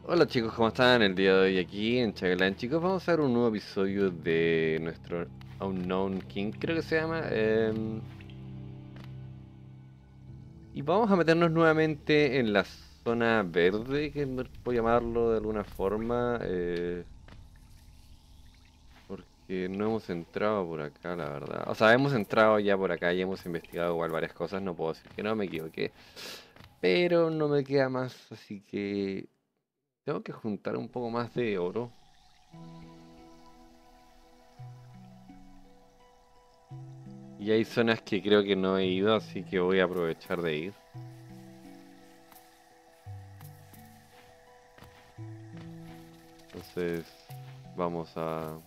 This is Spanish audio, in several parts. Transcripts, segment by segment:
Hola chicos, ¿cómo están? El día de hoy aquí en Chagalan, chicos, vamos a ver un nuevo episodio de nuestro Unknown King, creo que se llama. Y vamos a meternos nuevamente en la zona verde, que puedo llamarlo de alguna forma, porque no hemos entrado por acá, la verdad. O sea, hemos entrado ya por acá y hemos investigado igual varias cosas, no puedo decir que no me equivoqué, pero no me queda más, así que tengo que juntar un poco más de oro. Y hay zonas que creo que no he ido, así que voy a aprovechar de ir. Entonces, vamos a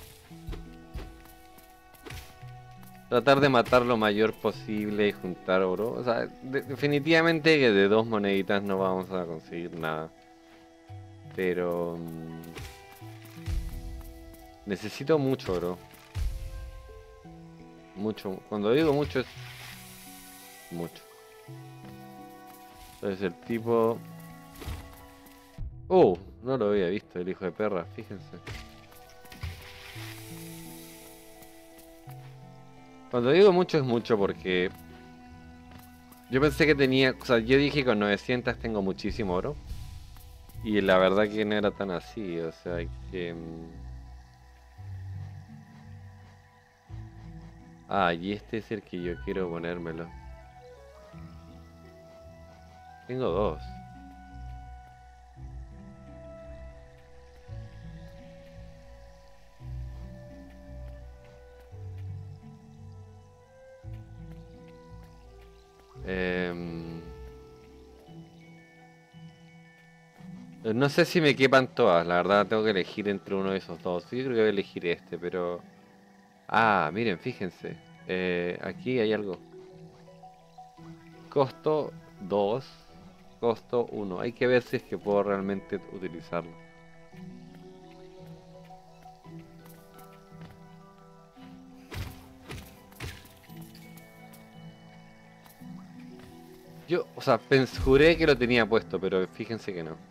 tratar de matar lo mayor posible y juntar oro. O sea, definitivamente que de dos moneditas no vamos a conseguir nada. Pero necesito mucho oro. Mucho. Cuando digo mucho es mucho. Entonces el tipo... No lo había visto, el hijo de perra, fíjense. Cuando digo mucho es mucho porque yo pensé que tenía, o sea, yo dije con 900 tengo muchísimo oro. Y la verdad que no era tan así, o sea que... y este es el que yo quiero ponérmelo. Tengo dos. Em, no sé si me quepan todas, la verdad tengo que elegir entre uno de esos dos. Yo creo que voy a elegir este, pero... miren, fíjense. Aquí hay algo. Costo 2, costo uno. Hay que ver si es que puedo realmente utilizarlo. Yo, o sea, juré que lo tenía puesto, pero fíjense que no.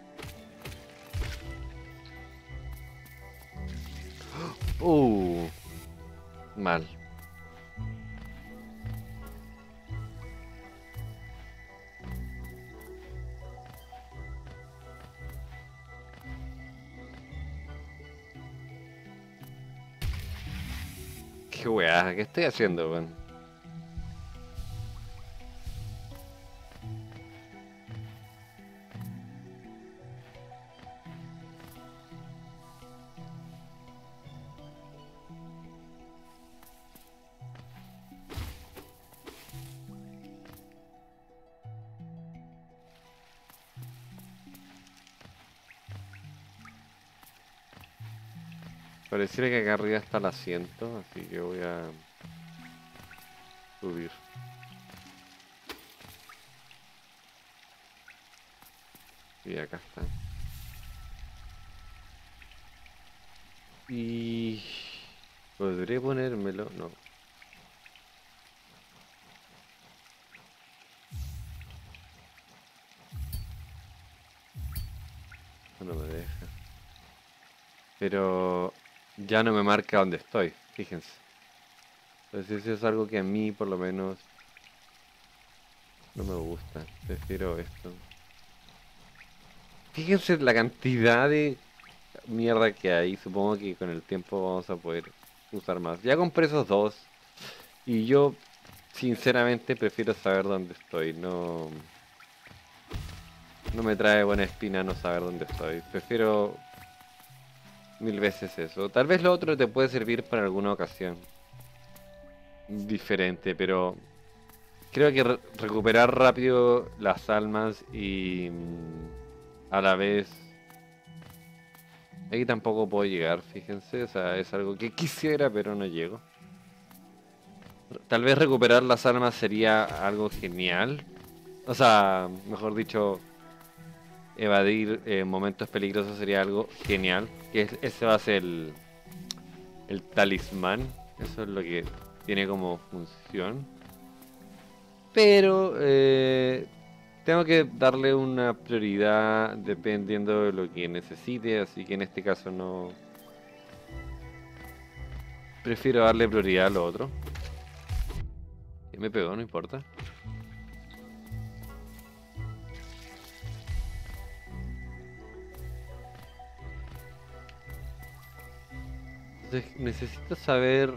Uh, Mal. Qué weá, ¿qué estoy haciendo, weón? Pareciera que acá arriba está el asiento, así que voy a subir. Y acá está. Y... ¿podré ponérmelo? No, no me deja. Pero ya no me marca dónde estoy, fíjense. Entonces eso es algo que a mí por lo menos no me gusta. Prefiero esto. Fíjense la cantidad de mierda que hay. Supongo que con el tiempo vamos a poder usar más. Ya compré esos dos. Y yo sinceramente prefiero saber dónde estoy. No me trae buena espina no saber dónde estoy. Prefiero mil veces eso. Tal vez lo otro te puede servir para alguna ocasión diferente, pero creo que recuperar rápido las almas y a la vez... Ahí tampoco puedo llegar, fíjense. O sea, es algo que quisiera, pero no llego. Tal vez recuperar las almas sería algo genial. O sea, mejor dicho, evadir momentos peligrosos sería algo genial. Ese va a ser el talismán. Eso es lo que tiene como función. Pero tengo que darle una prioridad dependiendo de lo que necesite, así que en este caso no... Prefiero darle prioridad a lo otro. Que me pegó, no importa. Entonces, necesito saber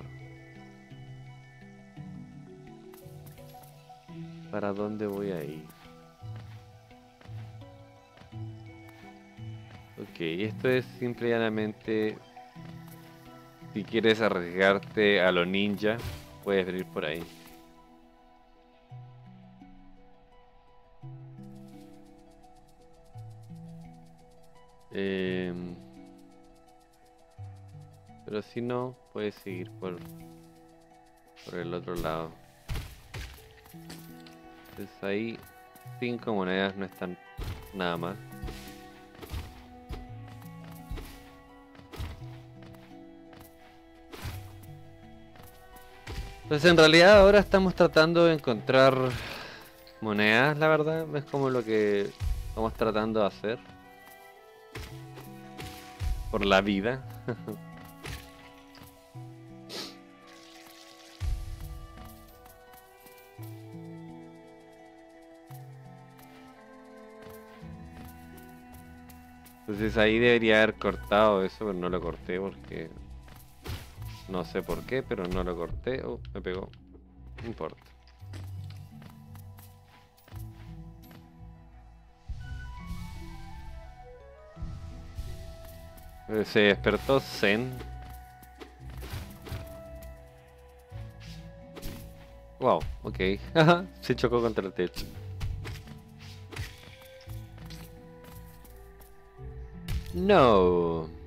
para dónde voy a ir. Ok, esto es simple y llanamente, si quieres arriesgarte a lo ninja, puedes venir por ahí. Em, pero si no, puedes seguir por el otro lado. Entonces ahí 5 monedas no están nada mal. Entonces en realidad ahora estamos tratando de encontrar monedas, la verdad, es como lo que estamos tratando de hacer por la vida. Entonces ahí debería haber cortado eso, pero no lo corté porque no sé por qué, pero no lo corté. Oh, me pegó. No importa. Se despertó Zen. Wow, ok. Se chocó contra el techo. No.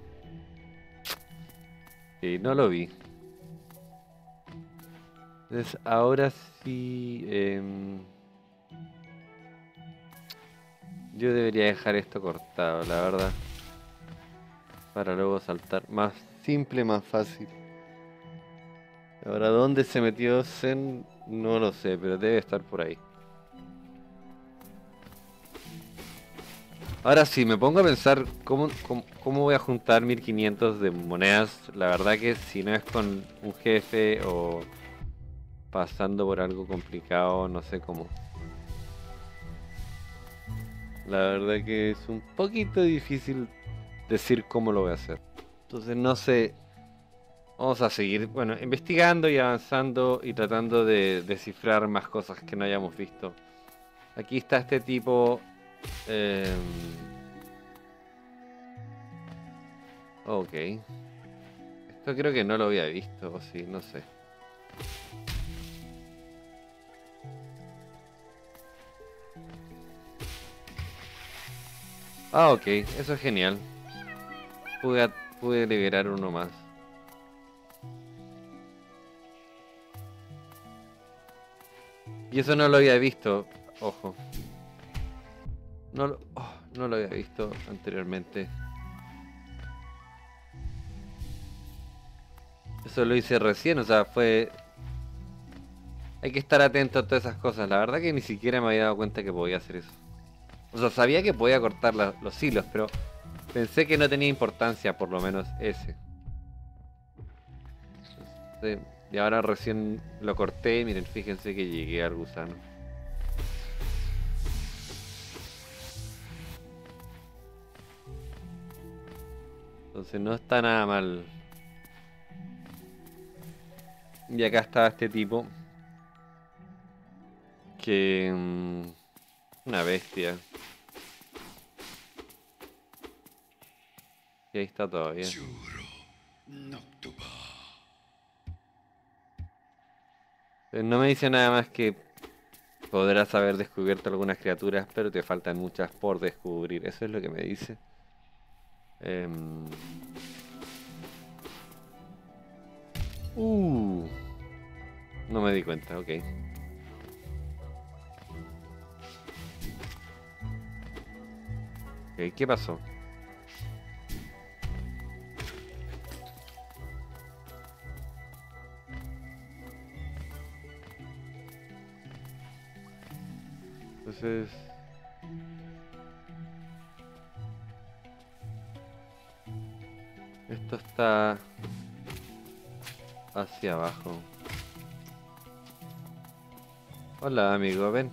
Sí, no lo vi. Entonces ahora sí... yo debería dejar esto cortado, la verdad. Para luego saltar. Más simple, más fácil. Ahora, ¿dónde se metió Zen? No lo sé, pero debe estar por ahí. Ahora sí, me pongo a pensar cómo voy a juntar 1500 de monedas. La verdad que si no es con un jefe o pasando por algo complicado, no sé cómo. La verdad que es un poquito difícil decir cómo lo voy a hacer. Entonces no sé. Vamos a seguir, bueno, investigando y avanzando y tratando de descifrar más cosas que no hayamos visto. Aquí está este tipo. em, ok. Esto creo que no lo había visto, o sí, no sé. Ah, ok, eso es genial. Pude liberar uno más. Y eso no lo había visto, ojo. No lo había visto anteriormente. Eso lo hice recién, o sea, fue... Hay que estar atento a todas esas cosas. La verdad que ni siquiera me había dado cuenta que podía hacer eso. O sea, sabía que podía cortar los hilos, pero pensé que no tenía importancia, por lo menos ese. Sí, y ahora recién lo corté, miren, fíjense que llegué al gusano. Entonces no está nada mal. Y acá estaba este tipo. Que... una bestia. Y ahí está todavía. No me dice nada más que podrás haber descubierto algunas criaturas, pero te faltan muchas por descubrir. Eso es lo que me dice. Em, Uh, no me di cuenta, ok. Ok, ¿qué pasó? Entonces... Esto está hacia abajo. Hola, amigo, ven.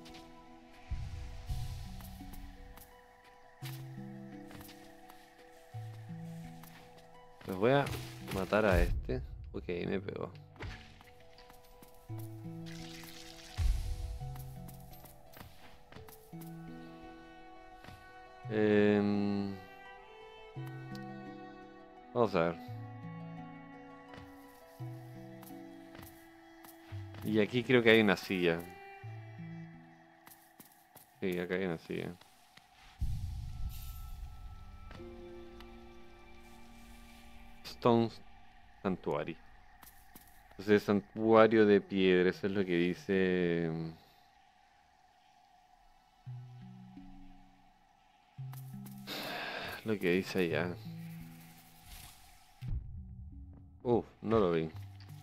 Pues voy a matar a este. Ok, me pegó. Vamos a ver. Y aquí creo que hay una silla. Sí, acá hay una silla. Stone Sanctuary. Entonces, santuario de piedra, eso es lo que dice. Lo que dice allá. No lo vi.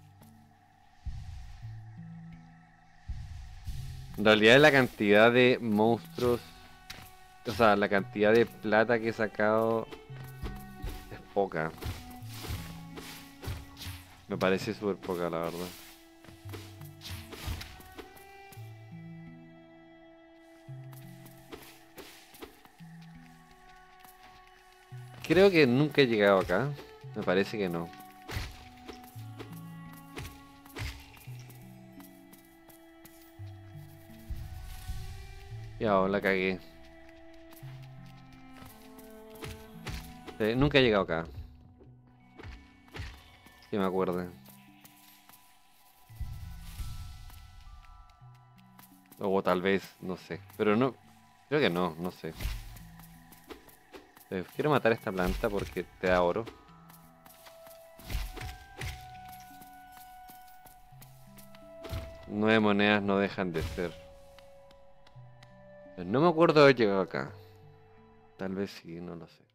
En realidad la cantidad de monstruos, o sea, la cantidad de plata que he sacado es poca. Me parece súper poca, la verdad. Creo que nunca he llegado acá. Me parece que no. Ya, la cagué. Nunca he llegado acá. Que me acuerde. O tal vez, no sé. Pero no, creo que no, no sé. Quiero matar esta planta porque te da oro. 9 monedas no dejan de ser. No me acuerdo de haber llegado acá. Tal vez sí, no lo sé.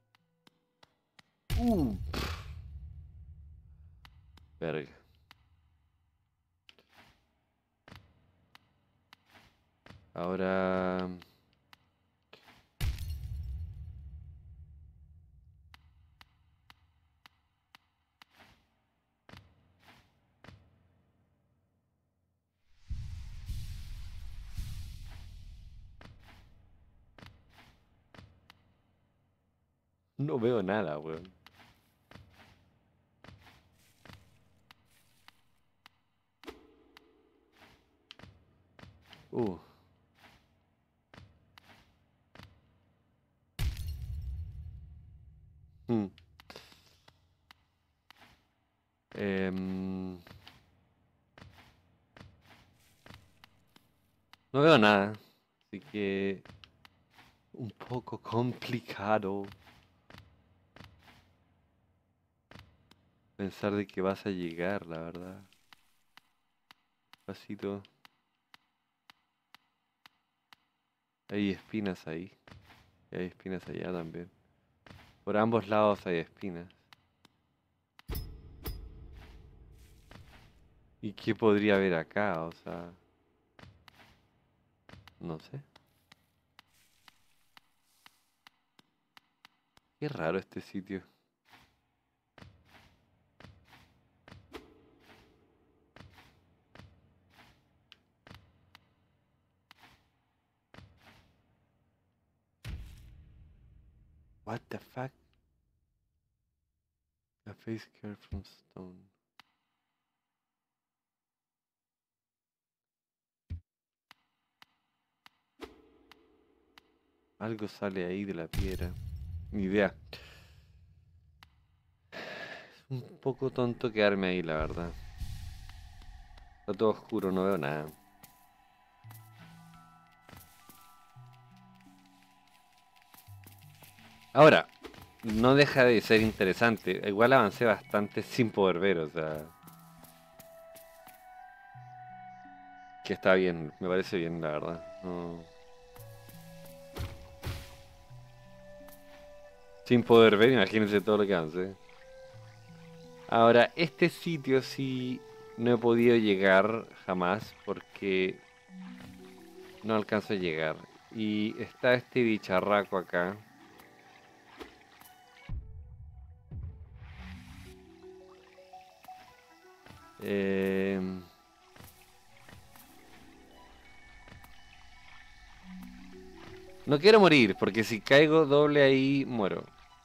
Verga. Ahora... No veo nada, weón. Uh. Mm. Em, No veo nada. Así que... Un poco complicado pensar de que vas a llegar, la verdad. Pasito. Hay espinas ahí. Y hay espinas allá también. Por ambos lados hay espinas. ¿Y qué podría haber acá? O sea... No sé. Qué raro este sitio. What the fuck? A face carved from stone. Algo sale ahí de la piedra. Ni idea. Es un poco tonto quedarme ahí, la verdad. Está todo oscuro, no veo nada. Ahora, no deja de ser interesante. Igual avancé bastante sin poder ver, o sea... Que está bien, me parece bien, la verdad. Sin poder ver, imagínense todo lo que avancé. Ahora, este sitio sí no he podido llegar jamás porque no alcanzo a llegar. Y está este bicharraco acá. Eh, no quiero morir, porque si caigo doble ahí, muero.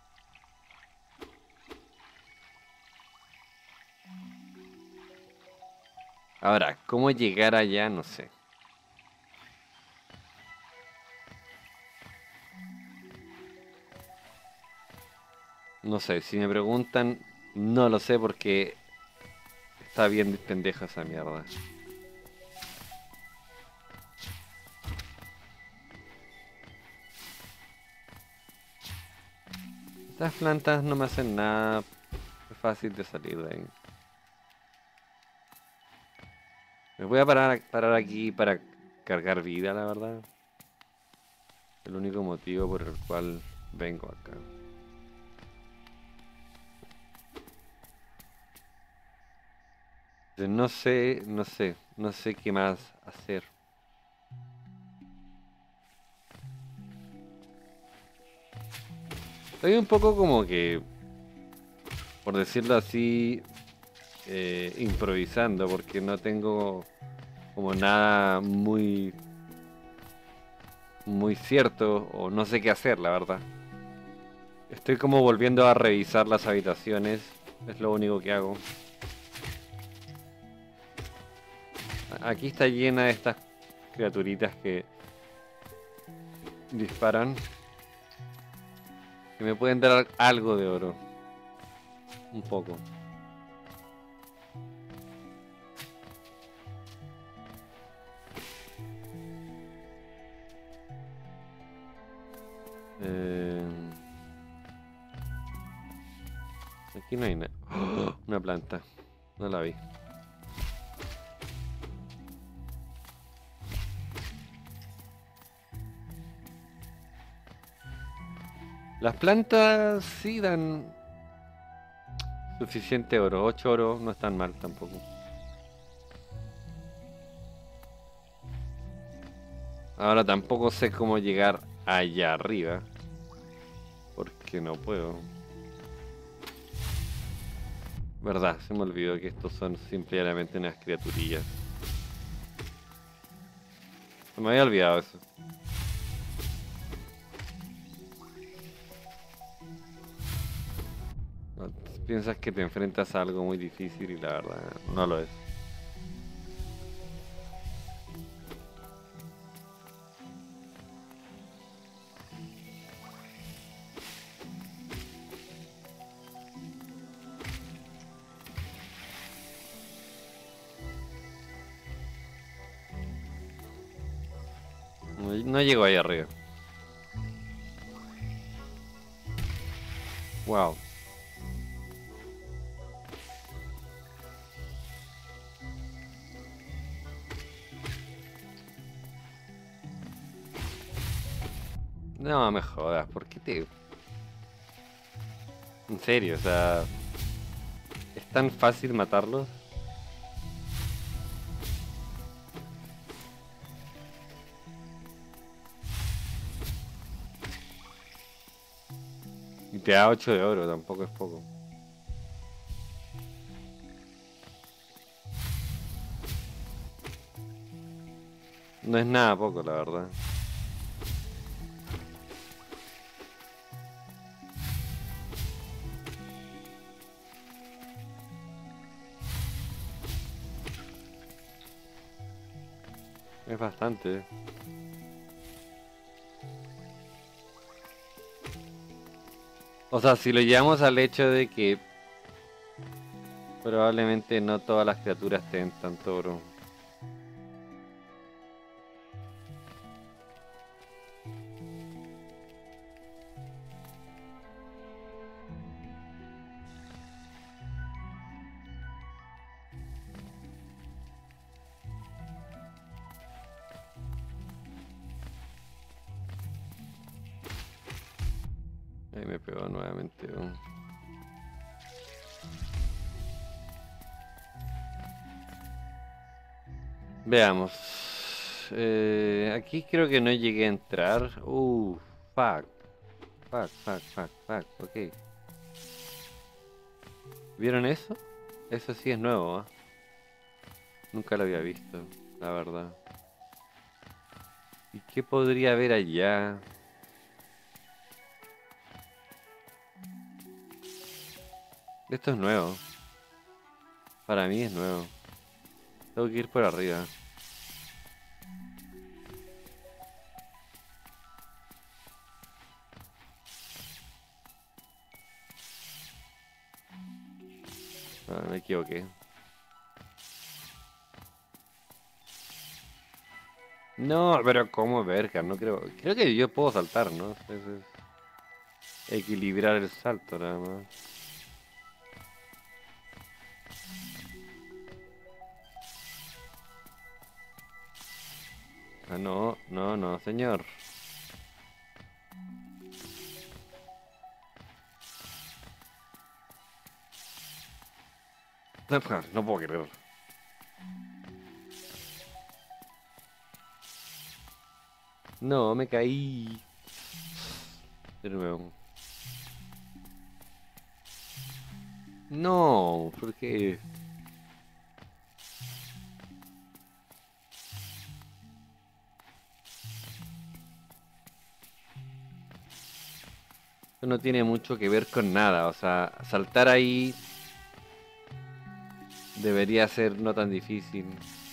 Ahora, ¿cómo llegar allá? No sé. No sé, si me preguntan, no lo sé porque está bien pendeja esa mierda. Estas plantas no me hacen nada. Es fácil de salir de ahí. Me voy a parar aquí para cargar vida, la verdad. El único motivo por el cual vengo acá. No sé, no sé qué más hacer. Estoy un poco como que, por decirlo así, improvisando, porque no tengo como nada muy cierto, o no sé qué hacer, la verdad. Estoy como volviendo a revisar las habitaciones, es lo único que hago. Aquí está llena de estas criaturitas que disparan, que me pueden dar algo de oro, un poco. Eh, Aquí no hay nada. ¡Oh! Una planta, no la vi. Las plantas sí dan suficiente oro, 8 oro no es tan mal tampoco. Ahora tampoco sé cómo llegar allá arriba, porque no puedo. Verdad, se me olvidó que estos son simplemente unas criaturillas. Se me había olvidado eso. No, piensas que te enfrentas a algo muy difícil y la verdad no lo es. No, no llego ahí arriba. Wow. No me jodas, ¿por qué te...? En serio, o sea... ¿Es tan fácil matarlos? Y te da 8 de oro, tampoco es poco. No es nada poco, la verdad. Es bastante. O sea, si lo llevamos al hecho de que probablemente no todas las criaturas te den tanto oro. Ahí me pegó nuevamente. Veamos. Aquí creo que no llegué a entrar. Fuck. Fuck. Ok. ¿Vieron eso? Eso sí es nuevo, ¿ah? Nunca lo había visto, la verdad. ¿Y qué podría haber allá? Esto es nuevo. Para mí es nuevo. Tengo que ir por arriba. Ah, me equivoqué. No, pero ¿cómo verga? No creo. Creo que yo puedo saltar, ¿no? Es equilibrar el salto nada más. Ah, no, no, no, señor. No puedo creer. No, me caí. De nuevo. No, ¿por qué? Esto no tiene mucho que ver con nada. O sea, saltar ahí debería ser no tan difícil.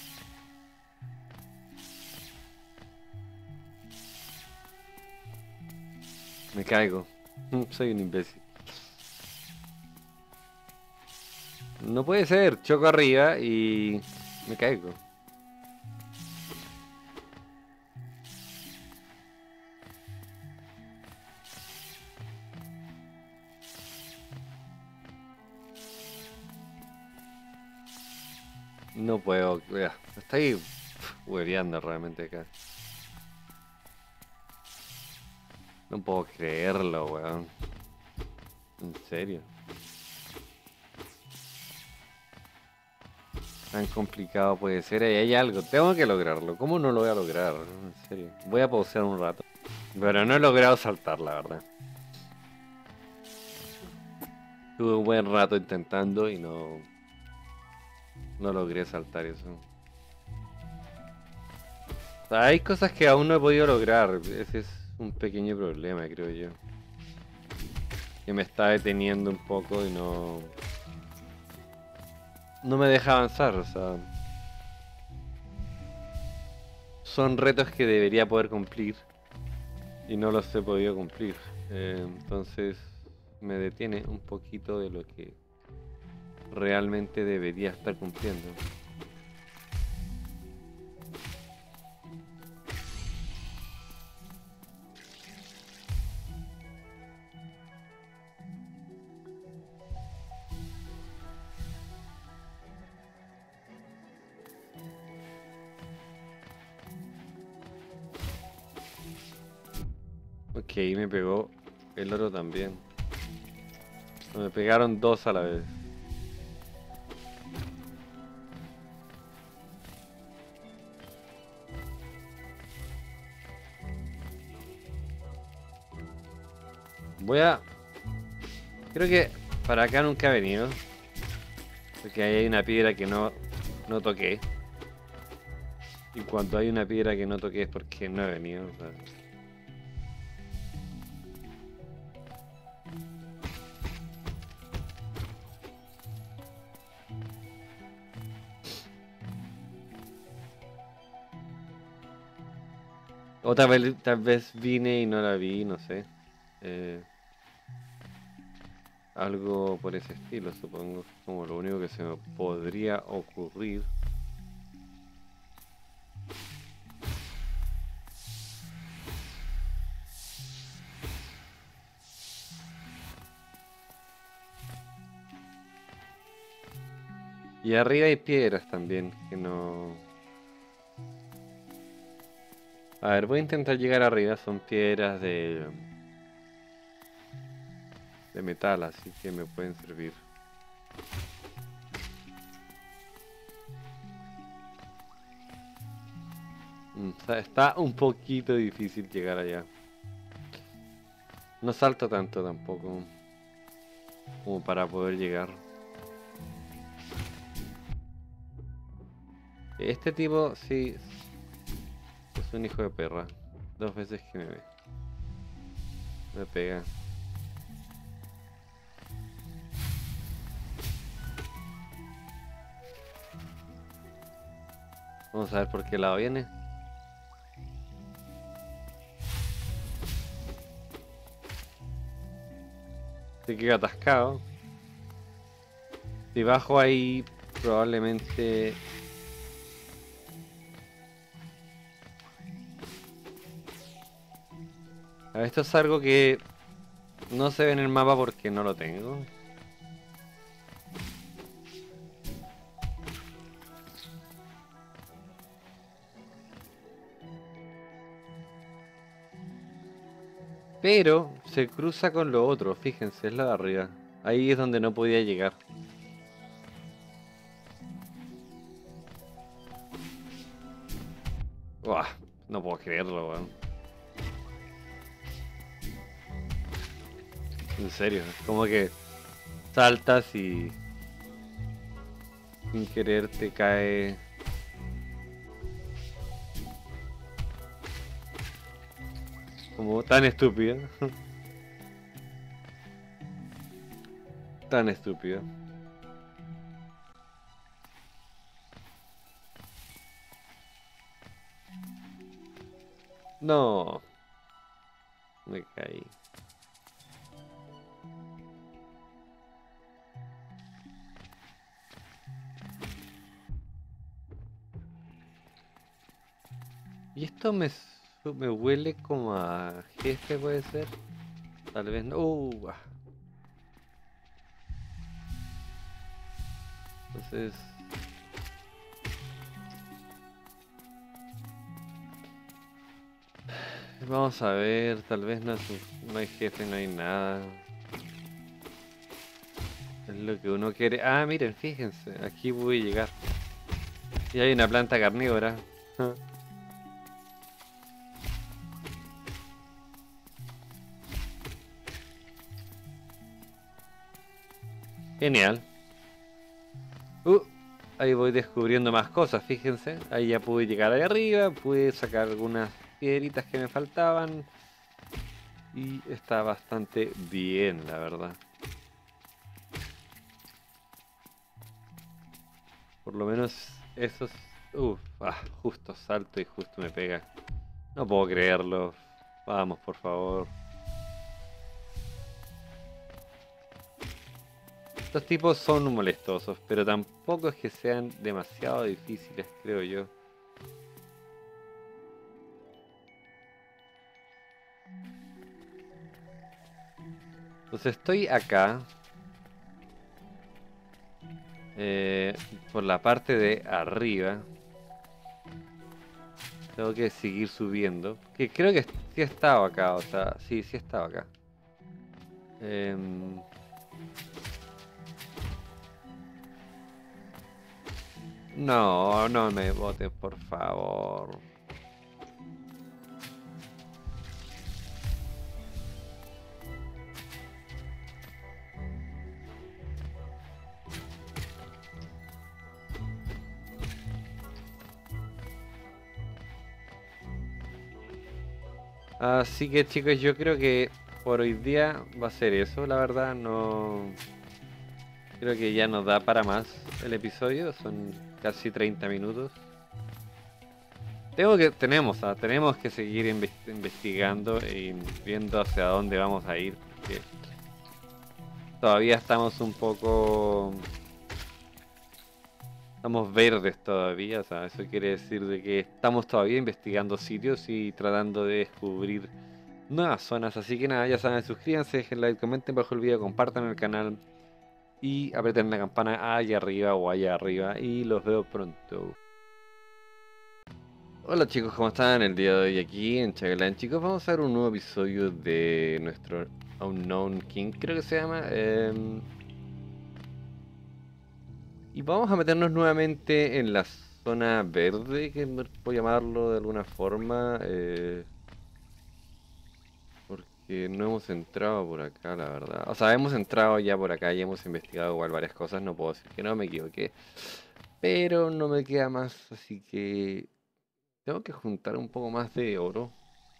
Me caigo. Soy un imbécil. No puede ser. Choco arriba y me caigo. No puedo. Vea, estoy hueveando realmente acá. No puedo creerlo, weón. En serio. Tan complicado puede ser. Ahí hay algo. Tengo que lograrlo. ¿Cómo no lo voy a lograr? En serio. Voy a pausear un rato. Pero no he logrado saltar, la verdad. Tuve un buen rato intentando y no logré saltar eso. O sea, hay cosas que aún no he podido lograr. Ese es un pequeño problema, creo yo. Que me está deteniendo un poco y no me deja avanzar. O sea, son retos que debería poder cumplir y no los he podido cumplir. Entonces me detiene un poquito de lo que realmente debería estar cumpliendo. Ok, me pegó el oro también. Me pegaron dos a la vez. Voy a... Creo que para acá nunca he venido. Porque ahí hay una piedra que no toqué. Y cuando hay una piedra que no toqué es porque no he venido. O sea. O tal vez vine y no la vi, no sé. Eh, Algo por ese estilo, supongo. Como lo único que se me podría ocurrir. Y arriba hay piedras también, que no... A ver, voy a intentar llegar arriba. Son piedras de metal, así que me pueden servir. Está un poquito difícil llegar allá. No salto tanto tampoco como para poder llegar. Este tipo, sí, es un hijo de perra. Dos veces que me pega. Vamos a ver por qué lado viene. Se queda atascado. Si bajo ahí, probablemente... A ver, esto es algo que no se ve en el mapa porque no lo tengo. Pero se cruza con lo otro, fíjense, es la de arriba. Ahí es donde no podía llegar. Uah, no puedo creerlo, weón. En serio, es como que saltas y sin querer te cae. Como tan estúpido. Tan estúpido. No. Me caí. Y esto me huele como a jefe, puede ser. Tal vez no. Entonces. Vamos a ver, tal vez no hay jefe, no hay nada. Es lo que uno quiere. Ah, miren, fíjense, aquí voy a llegar. Y hay una planta carnívora. Genial. Uh, Ahí voy descubriendo más cosas, fíjense. Ahí ya pude llegar ahí arriba, pude sacar algunas piedritas que me faltaban. Y está bastante bien, la verdad. Por lo menos esos... justo salto y justo me pega. No puedo creerlo. Vamos, por favor. Estos tipos son molestosos, pero tampoco es que sean demasiado difíciles, creo yo. Entonces estoy acá. Por la parte de arriba. Tengo que seguir subiendo. Que creo que sí he estado acá, o sea, sí he estado acá. No, no me votes, por favor. Así que chicos, yo creo que por hoy día va a ser eso, la verdad, no... Creo que ya nos da para más el episodio, son casi 30 minutos. Tenemos que seguir investigando y viendo hacia dónde vamos a ir, porque todavía estamos un poco... Estamos verdes todavía, o sea, eso quiere decir de que estamos todavía investigando sitios y tratando de descubrir nuevas zonas. Así que nada, ya saben, suscríbanse, dejen like, comenten bajo el video, compartan el canal y aprieten la campana allá arriba o allá arriba y los veo pronto. Hola chicos, ¿cómo están? El día de hoy aquí en Chagalan, chicos, vamos a ver un nuevo episodio de nuestro Unknown King, creo que se llama. Y vamos a meternos nuevamente en la zona verde, que puedo llamarlo de alguna forma. que no hemos entrado por acá, la verdad. O sea, hemos entrado ya por acá y hemos investigado igual varias cosas. No puedo decir que no me equivoqué. Pero no me queda más, así que tengo que juntar un poco más de oro.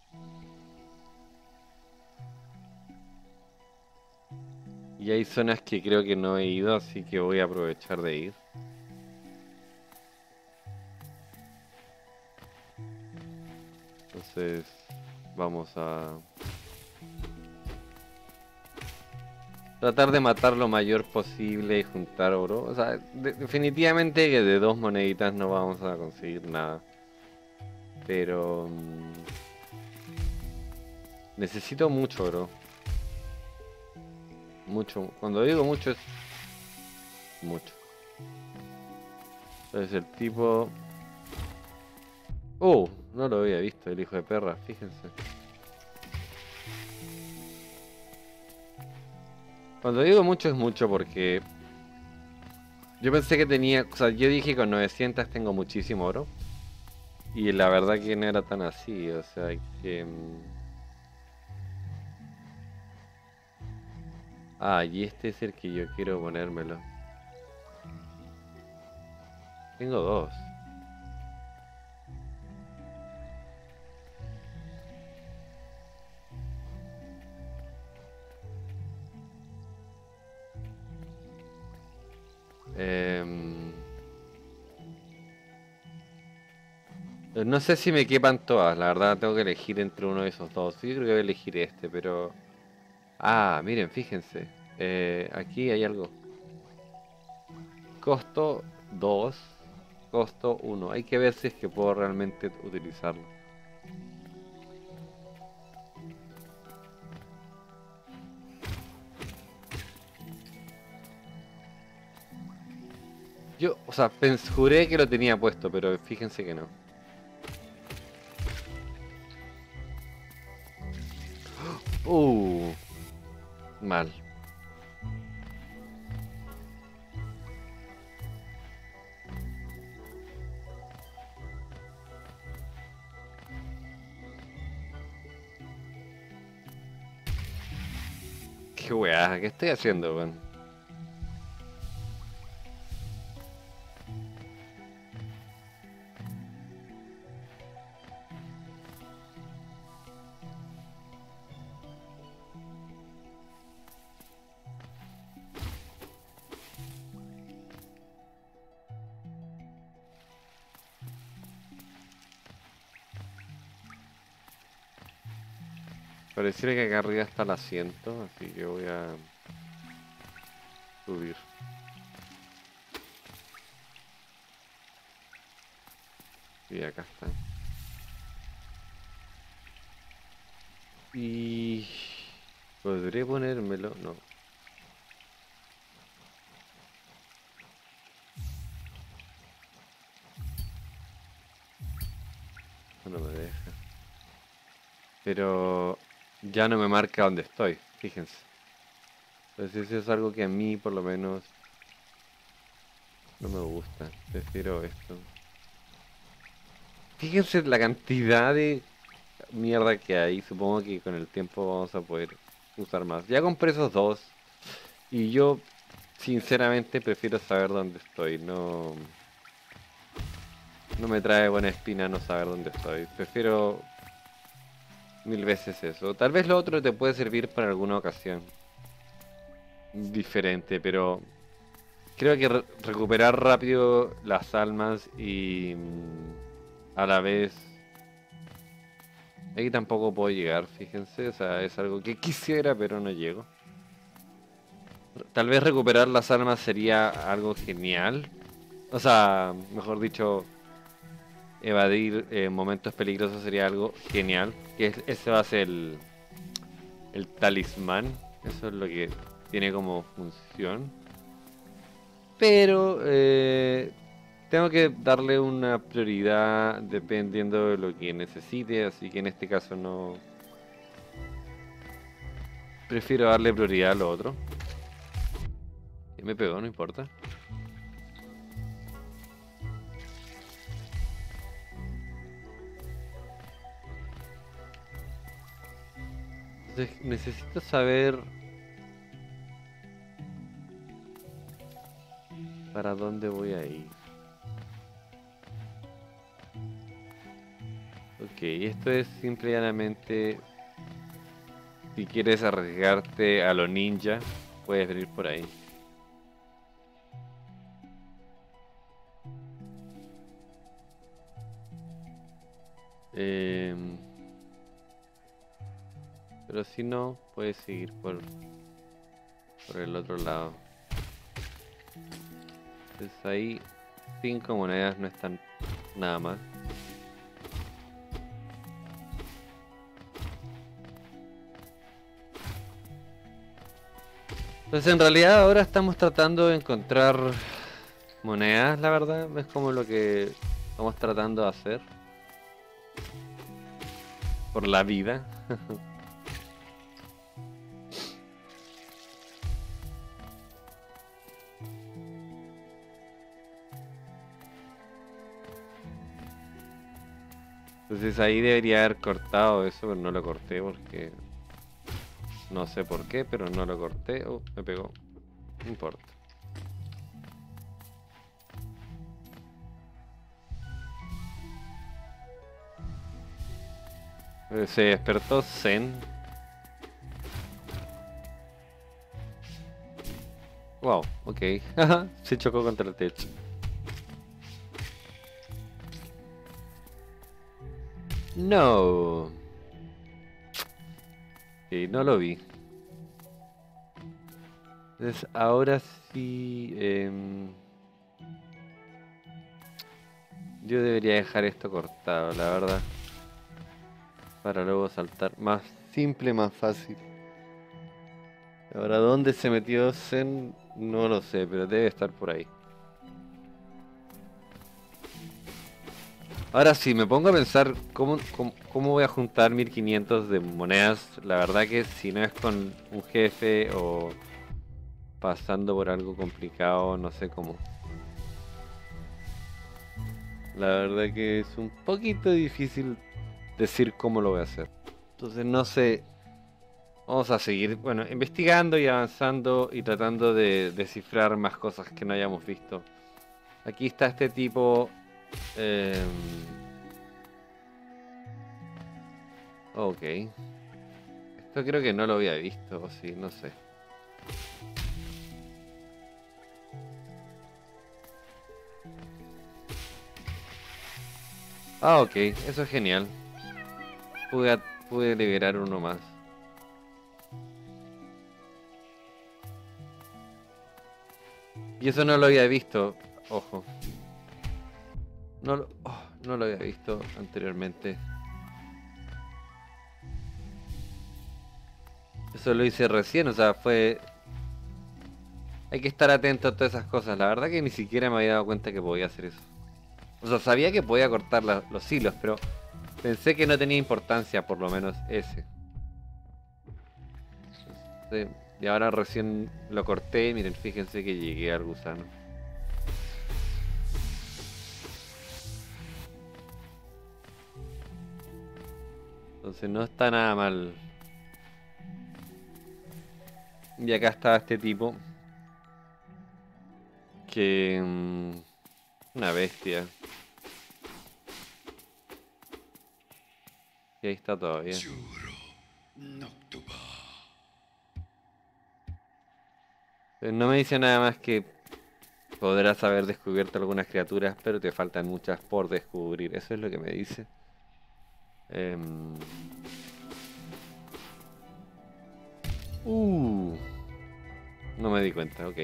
Y hay zonas que creo que no he ido, así que voy a aprovechar de ir. Entonces, vamos a tratar de matar lo mayor posible y juntar oro. O sea, definitivamente que de 2 moneditas no vamos a conseguir nada. Pero necesito mucho oro. Mucho. Cuando digo mucho es mucho. Entonces el tipo... no lo había visto, el hijo de perra, fíjense. Cuando digo mucho es mucho porque... Yo pensé que tenía... O sea, yo dije con 900 tengo muchísimo oro. Y la verdad que no era tan así, o sea que... y este es el que yo quiero ponérmelo. Tengo dos. Em, no sé si me quepan todas, la verdad tengo que elegir entre uno de esos dos. Yo creo que voy a elegir este, pero... miren, fíjense. Aquí hay algo. Costo 2, costo 1. Hay que ver si es que puedo realmente utilizarlo. Yo, o sea, juré que lo tenía puesto, pero fíjense que no. Uh, mal. Qué weá, ¿qué estoy haciendo, weón? Pareciera que acá arriba está el asiento, así que voy a subir. Y acá está. Y... ¿podré ponérmelo? No. No me deja. Pero ya no me marca dónde estoy, fíjense. Entonces eso es algo que a mí por lo menos no me gusta. Prefiero esto. Fíjense la cantidad de mierda que hay. Supongo que con el tiempo vamos a poder usar más. Ya compré esos dos. Y yo sinceramente prefiero saber dónde estoy. No me trae buena espina no saber dónde estoy. Prefiero mil veces eso. Tal vez lo otro te puede servir para alguna ocasión diferente, pero creo que recuperar rápido las almas y a la vez... Ahí tampoco puedo llegar, fíjense. O sea, es algo que quisiera, pero no llego. Tal vez recuperar las almas sería algo genial. O sea, mejor dicho, evadir momentos peligrosos sería algo genial. Ese va a ser el talismán. Eso es lo que tiene como función. Pero tengo que darle una prioridad dependiendo de lo que necesite. Así que en este caso no... Prefiero darle prioridad a lo otro. Y me pegó, no importa. Entonces, necesito saber para dónde voy a ir. Ok, esto es simple y llanamente, si quieres arriesgarte a lo ninja, puedes venir por ahí. Em, pero si no, puedes seguir por el otro lado. Entonces ahí 5 monedas no están nada mal. Entonces en realidad ahora estamos tratando de encontrar monedas, la verdad, es como lo que estamos tratando de hacer por la vida. Entonces ahí debería haber cortado eso, pero no lo corté porque no sé por qué, pero no lo corté. Oh, me pegó. No importa. Se despertó Zen. Wow, ok. Se chocó contra el techo. No. Ok, no lo vi. Entonces ahora sí... yo debería dejar esto cortado, la verdad. Para luego saltar. Más simple, más fácil. Ahora, ¿dónde se metió Zen? No lo sé, pero debe estar por ahí. Ahora sí, me pongo a pensar cómo voy a juntar 1500 de monedas. La verdad que si no es con un jefe o pasando por algo complicado, no sé cómo. La verdad que es un poquito difícil decir cómo lo voy a hacer. Entonces no sé. Vamos a seguir, bueno, investigando y avanzando y tratando de descifrar más cosas que no hayamos visto. Aquí está este tipo. em, ok. Esto creo que no lo había visto, o sí, no sé. Ah, ok, eso es genial. Pude, pude liberar uno más. Y eso no lo había visto, ojo. No lo había visto anteriormente. Eso lo hice recién, o sea, fue... Hay que estar atento a todas esas cosas. La verdad que ni siquiera me había dado cuenta que podía hacer eso. O sea, sabía que podía cortar los hilos, pero pensé que no tenía importancia, por lo menos ese. Sí, y ahora recién lo corté. Miren, fíjense que llegué al gusano. Entonces no está nada mal. Y acá estaba este tipo. Que... una bestia. Y ahí está todavía. No me dice nada más que podrás haber descubierto algunas criaturas, pero te faltan muchas por descubrir. Eso es lo que me dice. Em, Uh, no me di cuenta, ok.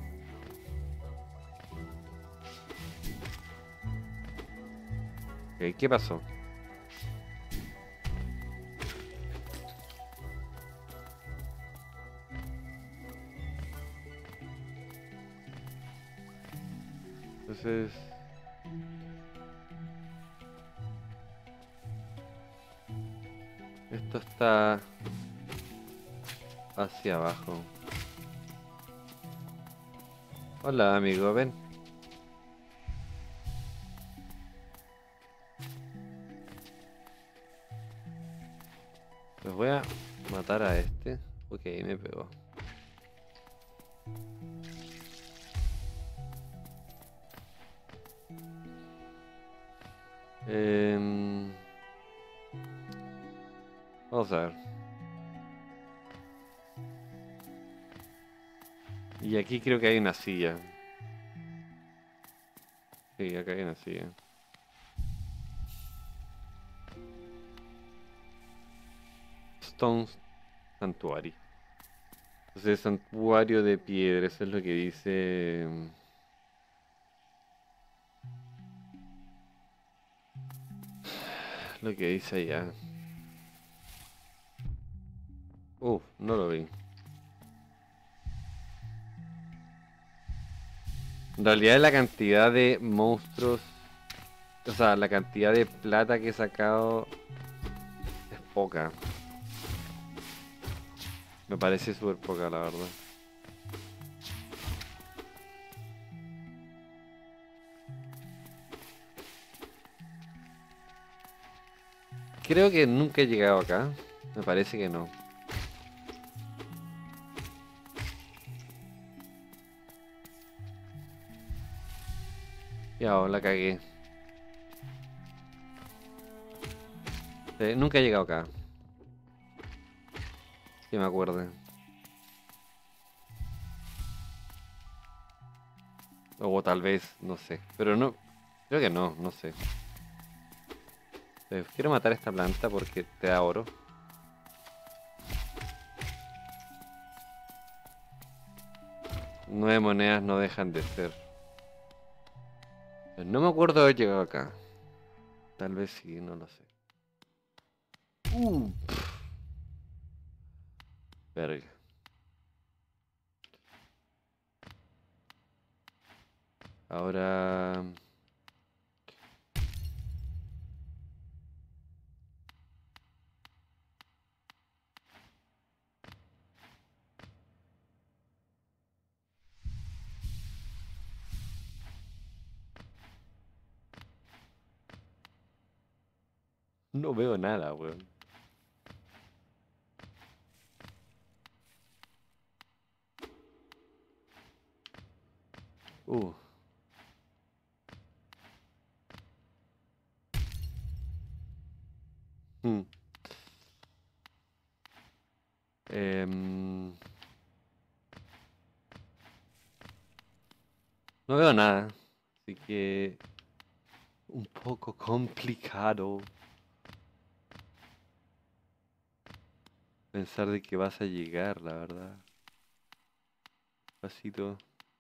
Ok, ¿qué pasó? Entonces... esto está hacia abajo. Hola, amigo, ven. Pues voy a Matar a este. Ok, me pegó. Vamos a ver. Y aquí creo que hay una silla. Sí, acá hay una silla. Stone Sanctuary. Entonces, santuario de piedra, eso es lo que dice. Lo que dice allá. No lo vi. En realidad la cantidad de monstruos, o sea, la cantidad de plata que he sacado es poca. Me parece súper poca, la verdad. Creo que nunca he llegado acá. Me parece que no. Ya, la cagué. Nunca he llegado acá. Que me acuerde. O tal vez, no sé. Pero no. Creo que no, no sé. Quiero matar a esta planta porque te da oro. 9 monedas no dejan de ser. No me acuerdo de haber llegado acá. Tal vez sí, no lo sé. Verga. Ahora... No veo nada, weón. Uh. Mm. Em, No veo nada. Así que... Un poco complicado pensar de que vas a llegar, la verdad. Pasito.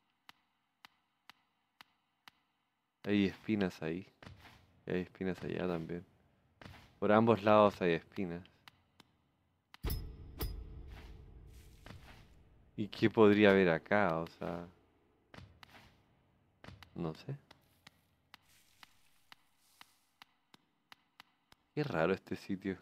Hay espinas ahí. Y hay espinas allá también. Por ambos lados hay espinas. ¿Y qué podría haber acá? O sea... No sé. Qué raro este sitio.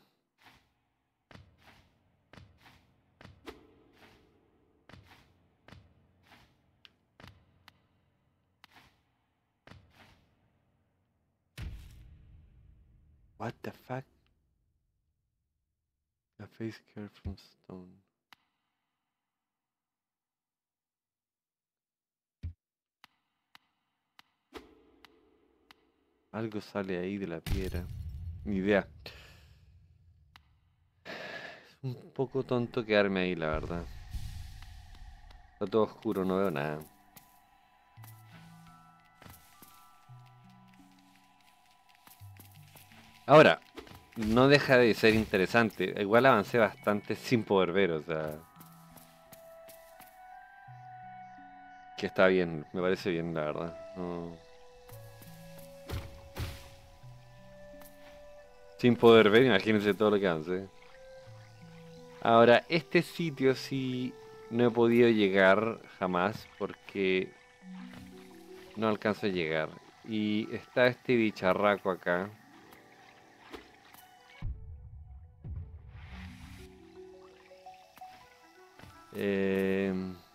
What the fuck? A face carved from stone. Algo sale ahí de la piedra. Ni idea. Es un poco tonto quedarme ahí, la verdad. Está todo oscuro, no veo nada. Ahora, no deja de ser interesante. Igual avancé bastante sin poder ver, o sea... Que está bien, me parece bien, la verdad. Sin poder ver, imagínense todo lo que avancé. Ahora, este sitio sí no he podido llegar jamás porque no alcanzo a llegar. Y está este bicharraco acá. Eh,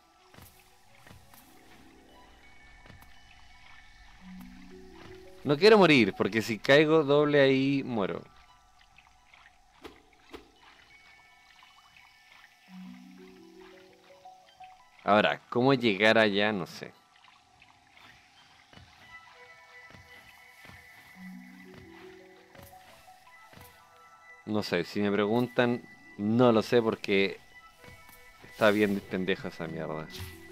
No quiero morir, porque si caigo doble ahí, muero. Ahora, ¿cómo llegar allá? No sé. No sé, si me preguntan, no lo sé porque está bien pendeja esa mierda.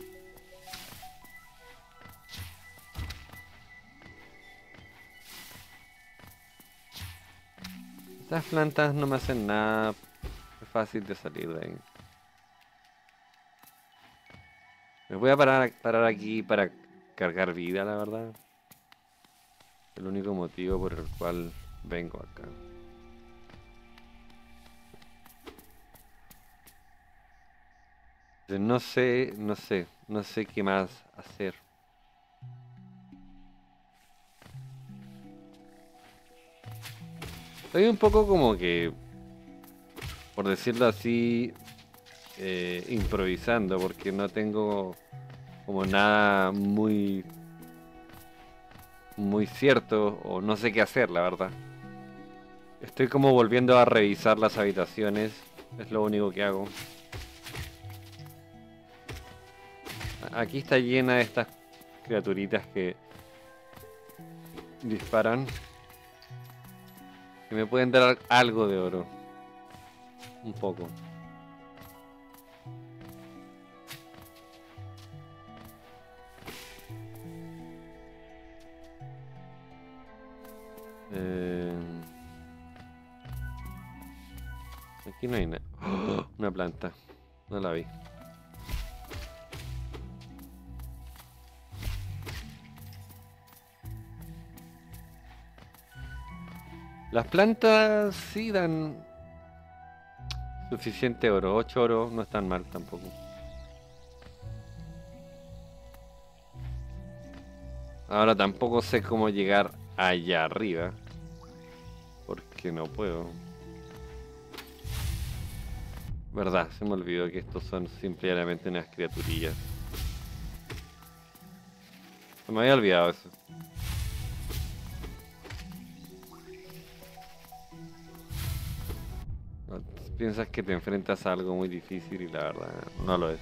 Estas plantas no me hacen nada. Es fácil de salir de ahí. Me voy a parar aquí para cargar vida, la verdad. El único motivo por el cual vengo acá. No sé, no sé qué más hacer. Estoy un poco como que, por decirlo así, improvisando, porque no tengo como nada muy cierto o no sé qué hacer, la verdad. Estoy como volviendo a revisar las habitaciones, es lo único que hago. Aquí está llena de estas criaturitas que disparan, que me pueden dar algo de oro, un poco. Eh, Aquí no hay nada. ¡Oh! Una planta, no la vi. Las plantas sí dan suficiente oro, 8 oro no es tan mal tampoco. Ahora tampoco sé cómo llegar allá arriba, porque no puedo. Verdad, se me olvidó que estos son simplemente unas criaturillas. Se me había olvidado eso. No, piensas que te enfrentas a algo muy difícil y la verdad no lo es.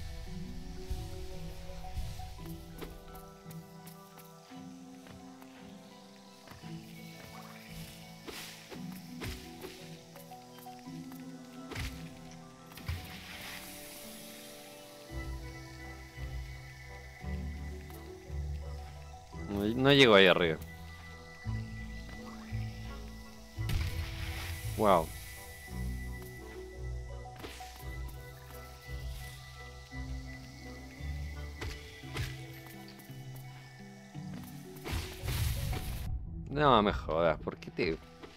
No, no llego ahí arriba. Wow. No me jodas, ¿por qué te...?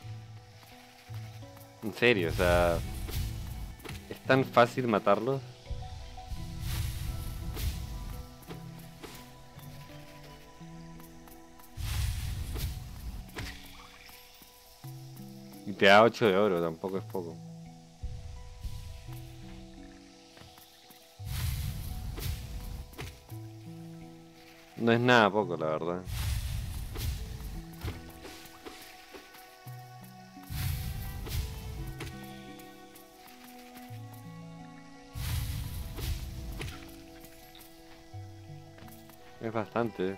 En serio, o sea... ¿Es tan fácil matarlos? Y te da 8 de oro, tampoco es poco. No es nada poco, la verdad. Es bastante.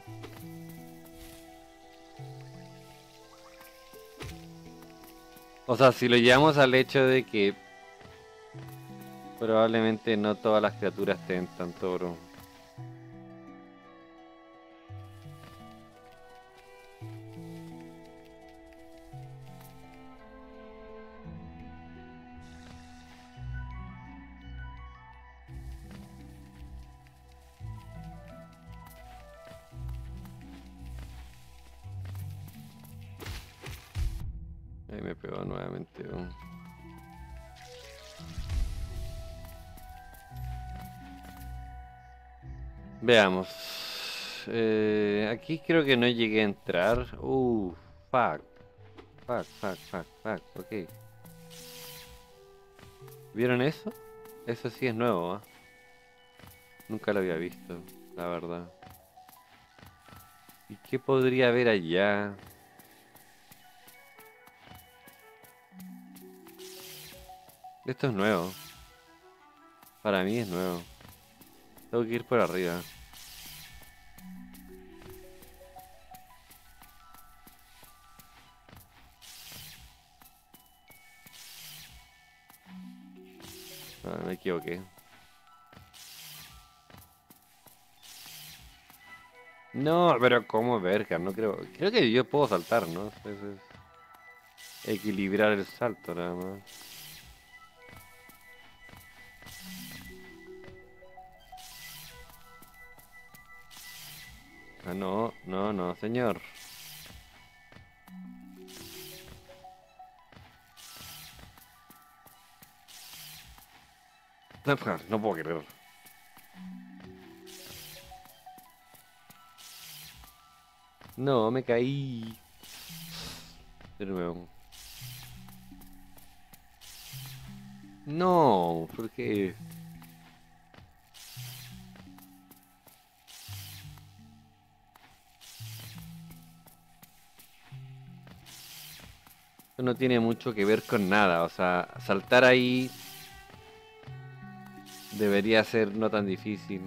O sea, si lo llevamos al hecho de que probablemente no todas las criaturas te den tanto oro. Ahí me pegó nuevamente. Veamos. Aquí creo que no llegué a entrar. Fuck. Fuck. Ok. ¿Vieron eso? Eso sí es nuevo, ¿ah? Nunca lo había visto, la verdad. ¿Y qué podría haber allá? Esto es nuevo. Para mí es nuevo. Tengo que ir por arriba. Ah, me equivoqué. No, pero ¿cómo verga? No creo. Creo que yo puedo saltar, ¿no? Es equilibrar el salto nada más. Ah, no, no, no, señor. No, no puedo creer. No, me caí. De nuevo. No, ¿por qué? Esto no tiene mucho que ver con nada. O sea, saltar ahí debería ser no tan difícil.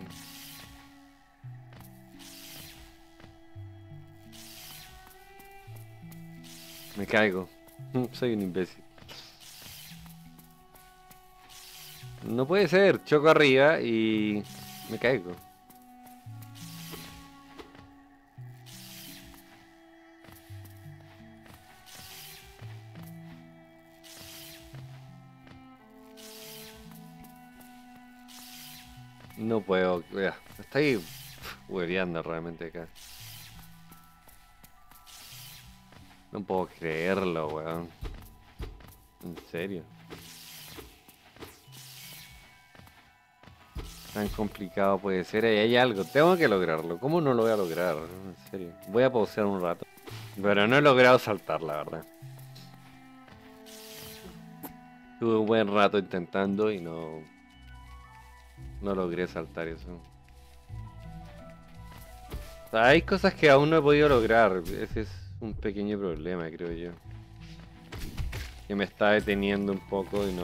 Me caigo. Soy un imbécil. No puede ser. Choco arriba y me caigo. No puedo. Vea, estoy hueveando realmente acá. No puedo creerlo, weón. En serio. Tan complicado puede ser. Ahí hay algo. Tengo que lograrlo. ¿Cómo no lo voy a lograr? En serio. Voy a pausear un rato. Pero no he logrado saltar, la verdad. Tuve un buen rato intentando y no logré saltar eso. O sea, hay cosas que aún no he podido lograr. Ese es un pequeño problema, creo yo. Que me está deteniendo un poco y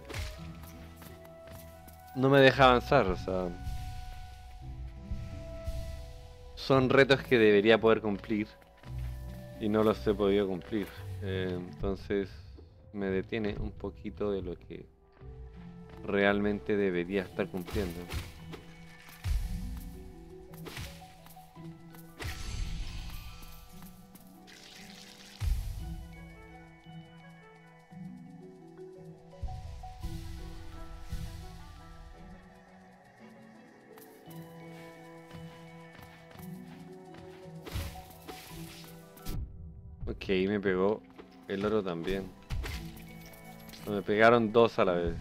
no me deja avanzar. O sea, son retos que debería poder cumplir y no los he podido cumplir. Entonces me detiene un poquito de lo que realmente debería estar cumpliendo. Ok, me pegó el oro también. Me pegaron dos a la vez.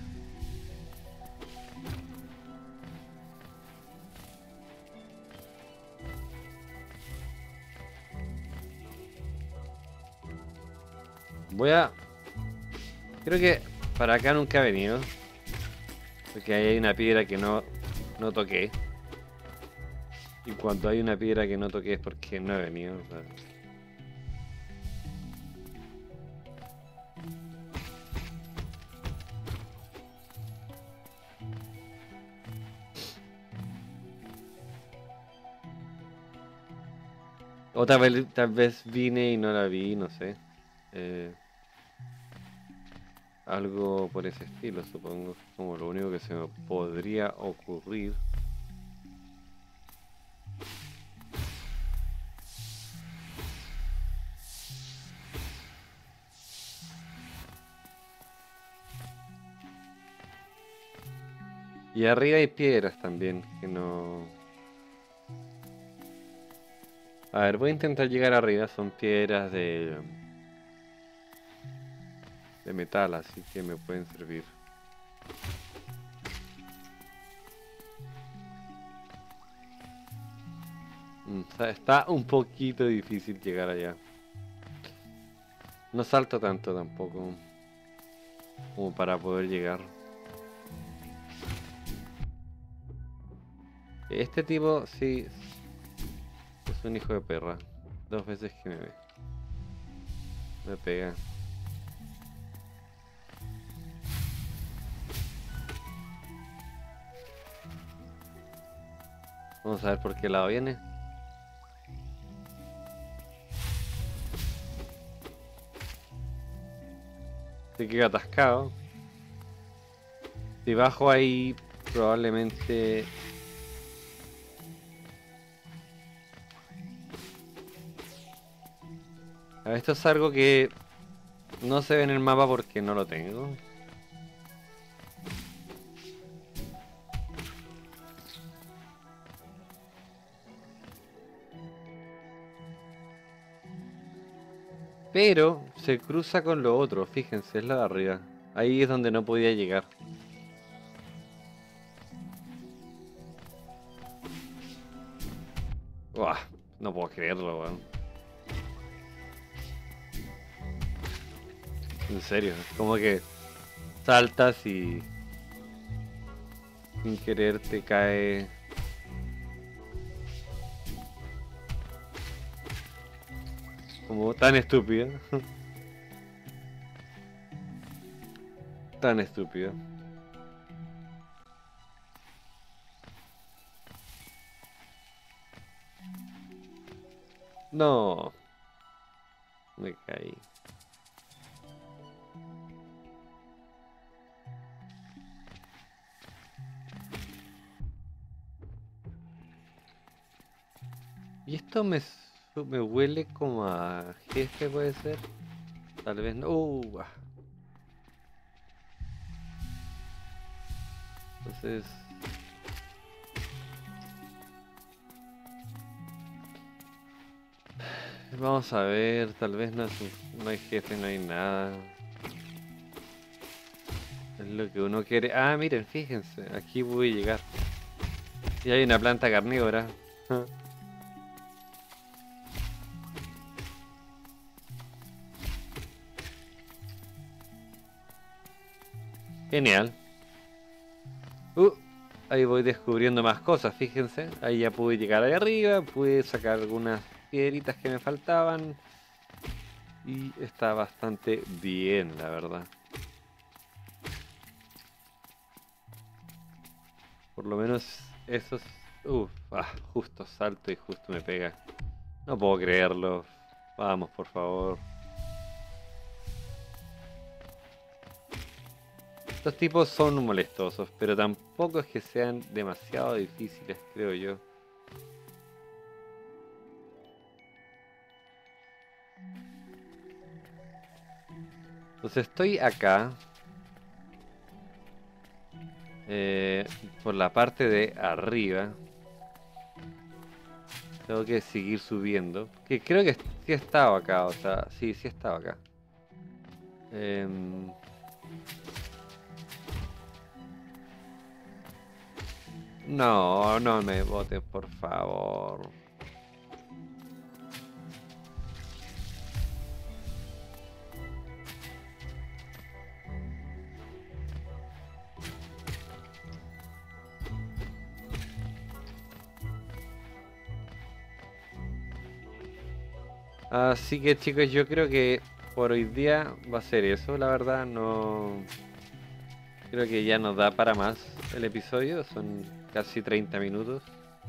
Voy a... Creo que para acá nunca he venido. Porque ahí hay una piedra que no toqué. Y cuando hay una piedra que no toqué es porque no he venido. O sea. O tal vez vine y no la vi, no sé. Eh, Algo por ese estilo, supongo. Como lo único que se me podría ocurrir. Y arriba hay piedras también, que no... A ver, voy a intentar llegar arriba. Son piedras de metal, así que me pueden servir. Está un poquito difícil llegar allá. No salto tanto tampoco como para poder llegar. Este tipo sí es un hijo de perra. Dos veces que me pega. Vamos a ver por qué lado viene. Se queda atascado. Si bajo ahí, probablemente... A ver, esto es algo que no se ve en el mapa porque no lo tengo. Pero se cruza con lo otro, fíjense, es la de arriba. Ahí es donde no podía llegar. Uah, no puedo creerlo, weón. En serio, como que saltas y sin querer te cae. Como tan estúpido. Tan estúpido. No. Me caí. Y esto me huele como a jefe, puede ser. Tal vez no. Entonces. Vamos a ver, tal vez no hay jefe, no hay nada. Es lo que uno quiere. Ah, miren, fíjense, aquí voy a llegar. Y hay una planta carnívora. Genial. Uh, Ahí voy descubriendo más cosas, fíjense. Ahí ya pude llegar ahí arriba, pude sacar algunas piedritas que me faltaban. Y está bastante bien, la verdad. Por lo menos esos... justo salto y justo me pega. No puedo creerlo. Vamos, por favor. Estos tipos son molestosos, pero tampoco es que sean demasiado difíciles, creo yo. Entonces estoy acá. Por la parte de arriba. Tengo que seguir subiendo. Que creo que sí he estado acá, o sea, sí he estado acá. No, no me voten, por favor. Así que chicos, yo creo que por hoy día va a ser eso, la verdad, no... Creo que ya nos da para más el episodio, son casi 30 minutos.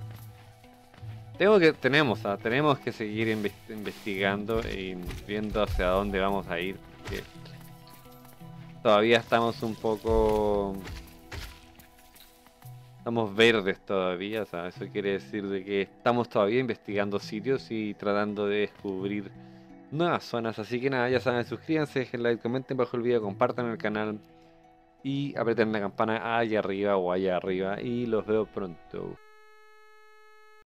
Tenemos que seguir investigando y viendo hacia dónde vamos a ir, porque todavía estamos un poco... Estamos verdes todavía, o sea, eso quiere decir de que estamos todavía investigando sitios y tratando de descubrir nuevas zonas. Así que nada, ya saben, suscríbanse, dejen like, comenten bajo el video, compartan el canal y aprieten la campana allá arriba o allá arriba y los veo pronto.